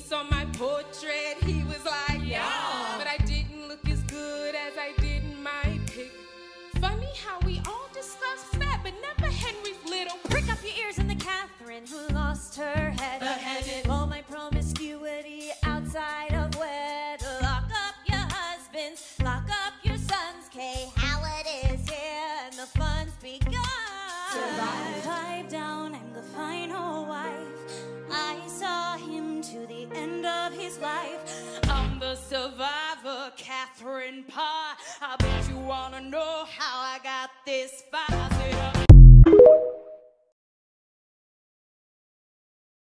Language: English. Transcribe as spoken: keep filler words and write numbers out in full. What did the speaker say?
saw my portrait, he was like, yeah. But I didn't look as good as I did in my pic. Funny how we all discussed that, but never Henry's little. Prick up your ears and the Catherine who lost her head. Beheaded. All my promiscuity outside of wed. Lock up your husbands, lock up your sons. K, how it is here, and the fun's begun. Survive. Five down, I'm the final wife. I saw him to the end of his life. I'm the survivor, Catherine Pye. I bet you wanna know how I got this far.